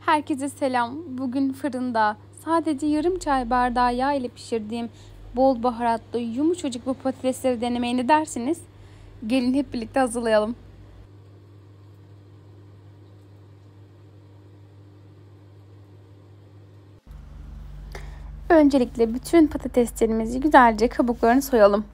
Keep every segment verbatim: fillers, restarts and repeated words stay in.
Herkese selam. Bugün fırında sadece yarım çay bardağı yağ ile pişirdiğim bol baharatlı yumuşacık bu patatesleri denemeye ne dersiniz? Gelin hep birlikte hazırlayalım. Öncelikle bütün patateslerimizi güzelce kabuklarını soyalım.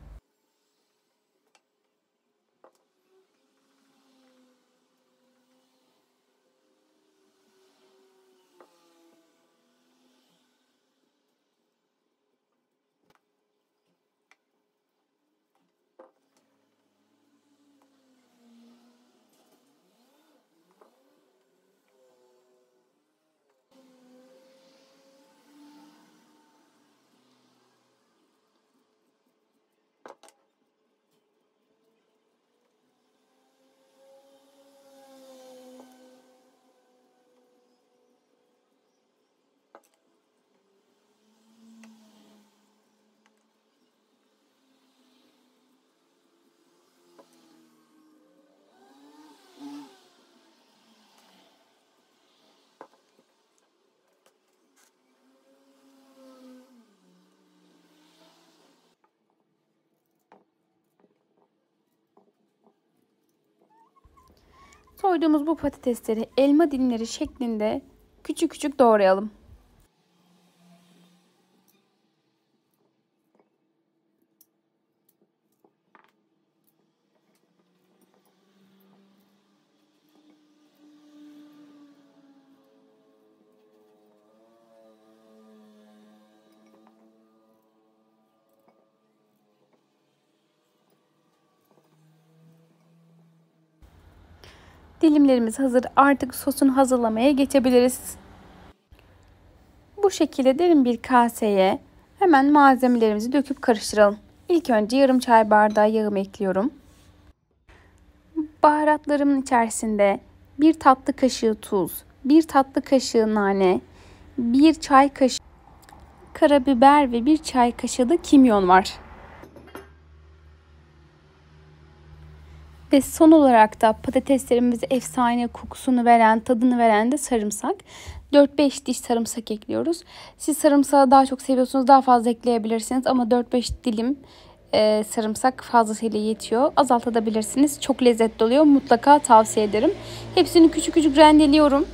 Soyduğumuz bu patatesleri elma dilimleri şeklinde küçük küçük doğrayalım. Dilimlerimiz hazır. Artık sosunu hazırlamaya geçebiliriz. Bu şekilde derin bir kaseye hemen malzemelerimizi döküp karıştıralım. İlk önce yarım çay bardağı yağımı ekliyorum. Baharatlarımın içerisinde bir tatlı kaşığı tuz, bir tatlı kaşığı nane, bir çay kaşığı karabiber ve bir çay kaşığı da kimyon var. Ve son olarak da patateslerimize efsane kokusunu veren, tadını veren de sarımsak. dört beş diş sarımsak ekliyoruz. Siz sarımsağı daha çok seviyorsunuz, daha fazla ekleyebilirsiniz ama dört beş dilim e, sarımsak fazlasıyla yetiyor. Azaltabilirsiniz. Çok lezzetli oluyor. Mutlaka tavsiye ederim. Hepsini küçük küçük rendeliyorum.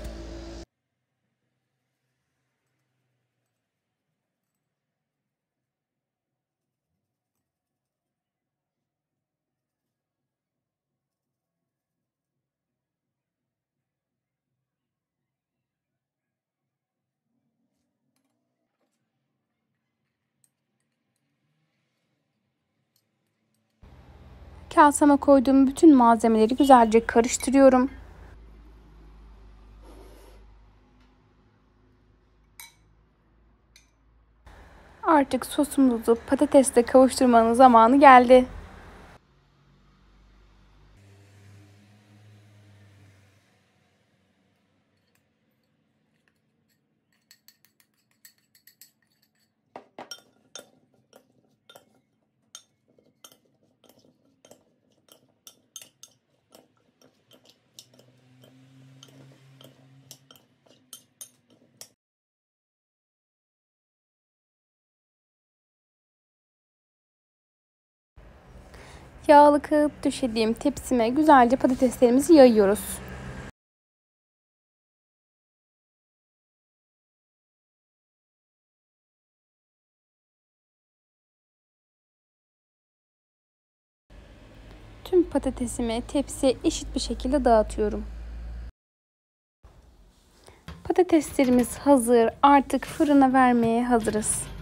Kaseme koyduğum bütün malzemeleri güzelce karıştırıyorum. Artık sosumuzu patatesle kavuşturmanın zamanı geldi. Yağlı kağıt döşediğim tepsime güzelce patateslerimizi yayıyoruz. Tüm patatesimi tepsiye eşit bir şekilde dağıtıyorum. Patateslerimiz hazır. Artık fırına vermeye hazırız.